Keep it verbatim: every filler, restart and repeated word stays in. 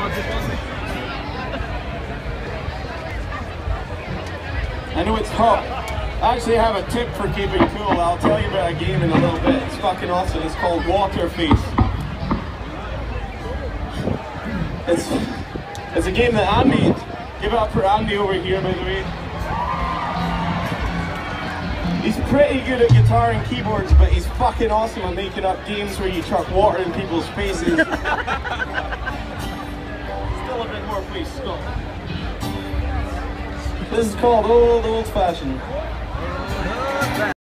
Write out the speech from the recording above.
I know it's hot. I actually have a tip for keeping cool. I'll tell you about a game in a little bit. It's fucking awesome. It's called Water Face. It's, it's a game that I made. Give it up for Andy over here, by the way. He's pretty good at guitar and keyboards, but he's fucking awesome at making up games where you chuck water in people's faces. Still a bit more, please, stop. This is called Old Old Fashioned.